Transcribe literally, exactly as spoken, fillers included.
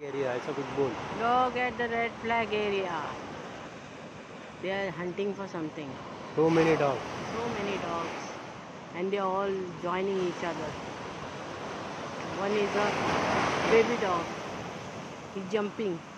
area ऐसा कुछ बोल. Look at the red flag area. They are hunting for something. So many dogs. So many dogs. And they are all joining each other. One is a baby dog. He's jumping.